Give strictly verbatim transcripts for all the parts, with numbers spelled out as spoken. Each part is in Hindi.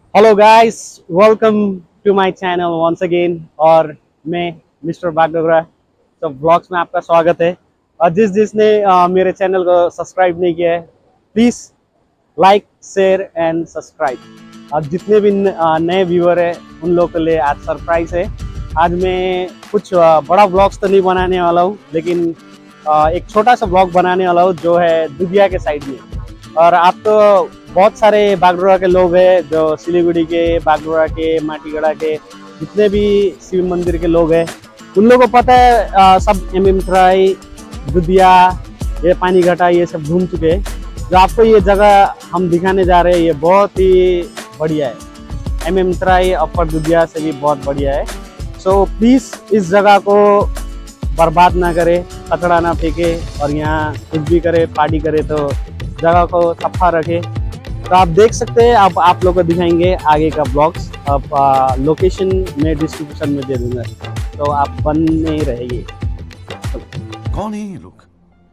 Hello guys, welcome to my channel once again. और मैं मिस्टर बागडोगरा, तो ब्लॉग्स में आपका स्वागत है। और जिस जिसने अ, मेरे चैनल को सब्सक्राइब नहीं किया है, please like share and subscribe. और जितने भी न- अ, नए व्यूअर है उन लोगों के लिए आज सरप्राइज है। आज मैं कुछ अ, बड़ा ब्लॉग्स तो नहीं बनाने वाला हूँ, लेकिन अ, एक छोटा सा ब्लॉग बनाने वाला हूँ जो है दुधिया के साइड में। और आप तो बहुत सारे बागडोगरा के लोग हैं, जो सिलीगुड़ी के, बागडोगरा के, माटीगढ़ा के जितने भी शिव मंदिर के लोग हैं, उन लोगों को पता है। अ, सब एम एम ट्राई, दुधिया, ये पानीघाटा, ये सब घूम चुके हैं। जो आपको ये जगह हम दिखाने जा रहे हैं, ये बहुत ही बढ़िया है। एम एम ट्राई अपर दुधिया से भी बहुत बढ़िया है। सो प्लीज़ इस जगह को बर्बाद ना करे, कचड़ा ना फेंके, और यहाँ कुछ भी करे, पार्टी करे तो जगह को सफा रखे। तो आप देख सकते हैं, आप आप लोग को दिखाएंगे आगे का ब्लॉग्स। अब लोकेशन में डिस्क्रिप्शन में दे दूंगा, तो आप बने रहेंगे। कौन है ये लोग?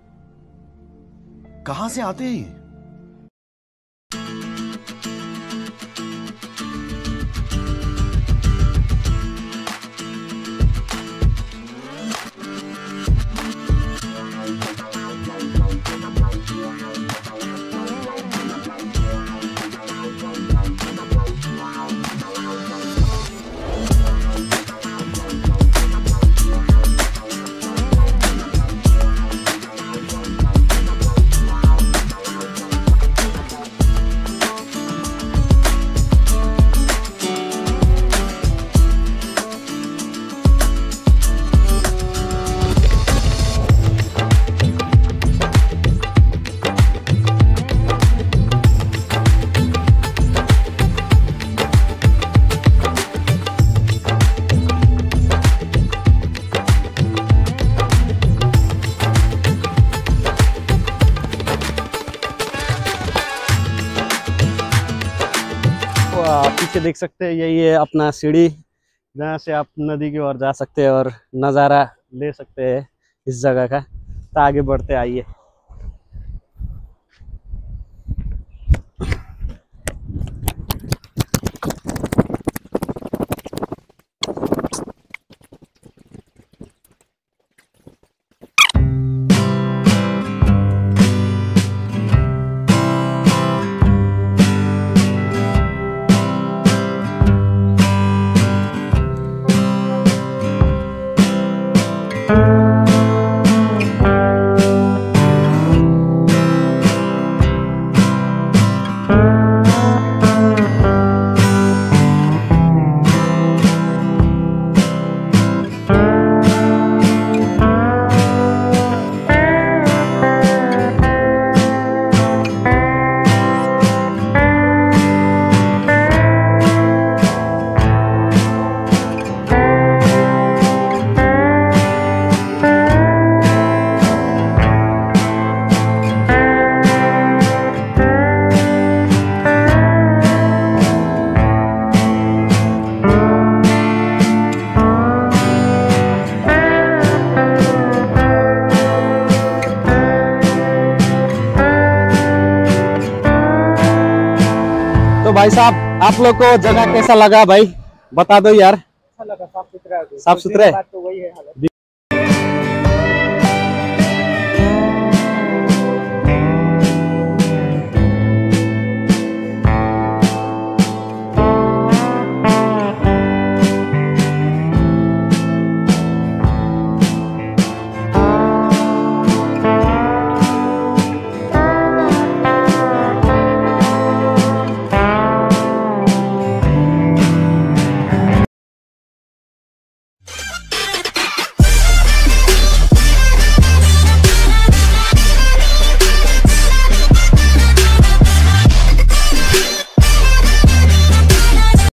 कहां से आते हैं ये? आ, पीछे देख सकते हैं, यही है अपना सीढ़ी, जहाँ से आप नदी की ओर जा सकते हैं और नज़ारा ले सकते हैं इस जगह का। तो आगे बढ़ते आइए। तो भाई साहब, आप लोग को जगह कैसा लगा भाई, बता दो यार। अच्छा लगा, साफ सुथरा है। साफ सुथरा है? बात तो वही है हालत।